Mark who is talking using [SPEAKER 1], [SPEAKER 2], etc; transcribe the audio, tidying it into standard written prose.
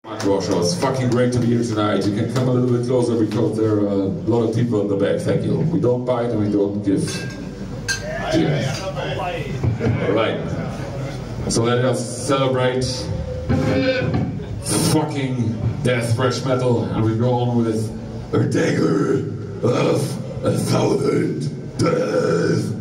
[SPEAKER 1] Warsaw, it's fucking great to be here tonight. You can come a little bit closer because there are a lot of people in the back. Thank you. We don't bite and we don't give. Cheers. Alright. So let us celebrate fucking death thrash metal, and we go on with a dagger of 1,000 deaths.